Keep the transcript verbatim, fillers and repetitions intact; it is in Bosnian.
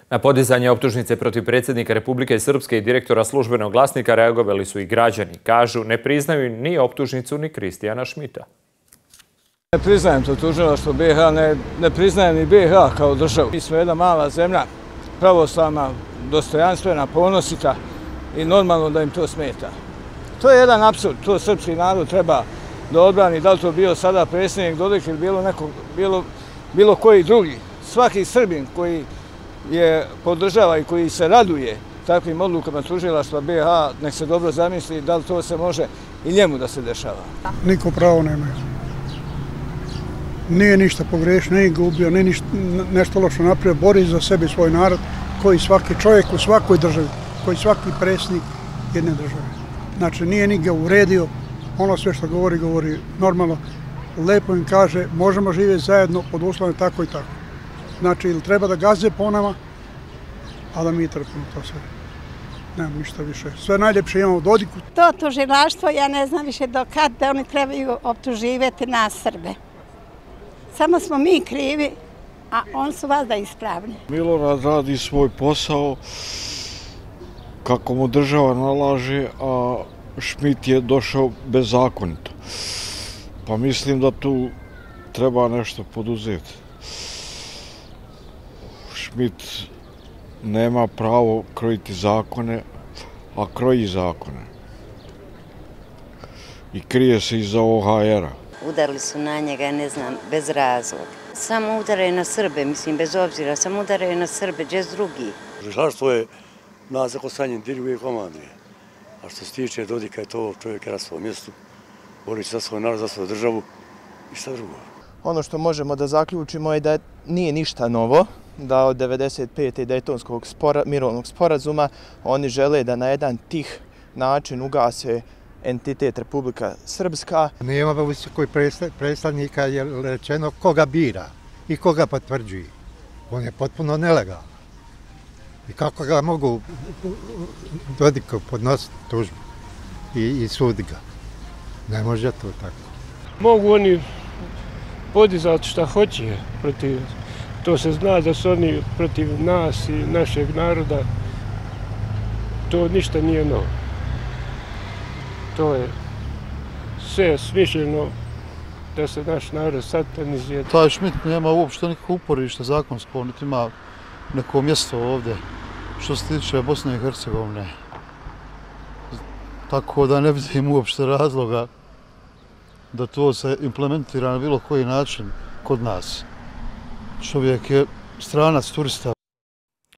Na podizanje optužnice protiv predsjednika Republike Srpske i direktora službenog glasnika reagovali su i građani. Kažu, ne priznaju ni optužnicu ni Kristijana Šmita. Ne priznajem to tužilaštvo B iH, ne, ne priznajem ni B iH kao državu. Mi smo jedna mala zemlja, pravoslavna, dostojanstvena, ponosita i normalno da im to smeta. To je jedan apsurd, to srpski narod treba da odbrani, da li to bio sada predsjednik Dodik ili bilo, neko, bilo, bilo koji drugi. Svaki Srbin koji je podržava i koji se raduje takvim odlukama tužilaštva B iH, nek se dobro zamisli da li to se može i njemu da se dešava. Niko pravo nema. Nije ništa pogrešio, nije ga ubio, nije ništa, nešto loše napravio, bori za sebe i svoj narod, koji svaki čovjek u svakoj državi, koji svaki predsjednik jedne države. Znači, nije ni ga uredio, ono sve što govori, govori normalno, lepo im kaže, možemo živjeti zajedno pod uslovima tako i tako. Znači, ili treba da gaze po nama, a da mi trpimo to sve. Nemam ništa više. Sve najljepše imamo u Dodiku. To tužilaštvo, ja ne znam više do kad da oni trebaju optuživati nas Srbe. Samo smo mi krivi, a oni su vas da ispravni. Milorad radi svoj posao kako mu država nalaže, a Šmit je došao bezakonito. Pa mislim da tu treba nešto poduzeti. Šmit nema pravo krojiti zakone, a kroji zakone. I krije se iza O H R-a. Udarili su na njega, ne znam, bez razloga. Samo udaraju na Srbe, mislim, bez obzira, samo udaraju na Srbe, džez drugi. Tužilaštvo je na zakosanjem diruje komanduje. A što se tiče Dodika, je to čovjek je na svom mjestu, borići za svoj narod, za svoju državu i šta drugo. Ono što možemo da zaključimo je da nije ništa novo, da od devedeset pete Dejtonskog spora, mirovnog sporazuma oni žele da na jedan tih način ugase entitet Republika Srpska. Nema visokoj predstavnika je rečeno koga bira i koga potvrđuje. On je potpuno nelegalan. I kako ga mogu Dodiku podnositi tužbu i, i sudi ga? Ne može to tako. Mogu oni podizati šta hoće protiv. To se zna da su oni protiv nas i našeg naroda. To ništa nije novo. To je sve smišljeno da se naš narod satanizuje. Taj Šmit nema uopšte nikakvo uporište zakonsko, niti ima neko mjesto ovdje što se tiče Bosne i Hercegovine. Tako da ne vidim uopšte razloga da to se implementira na bilo koji način kod nas. Čovjek je stranac, turista.